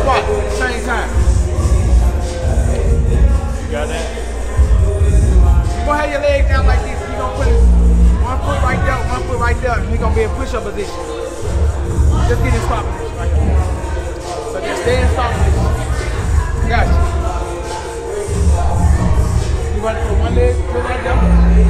squat at the same time. You got that? You're gonna have your legs down like this. You're gonna put one foot right there, one foot right there, and you're gonna be in push-up position. Just get in squat position right here. So just stay in squat position. Gotcha. You want to put one leg, put right there.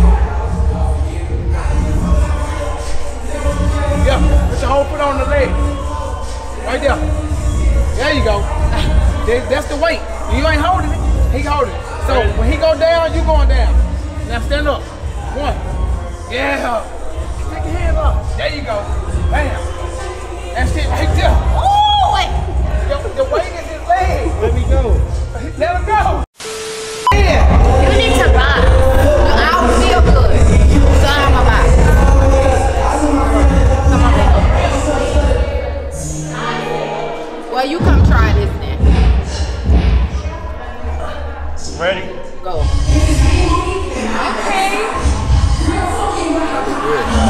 Yeah, put your whole foot on the leg. Right there. There you go. That's the weight. You ain't holding it. He holding it. So when he go down, you going down. Now stand up. One. Yeah. Take your hands up. There you go. Bam. That's it right there. Ooh, wait. The weight is his leg. Let me go. Let him go. You need to ride. I don't feel good. So I'm about. Come on, baby. Well, you come try this then. Ready? Go. Okay. Good.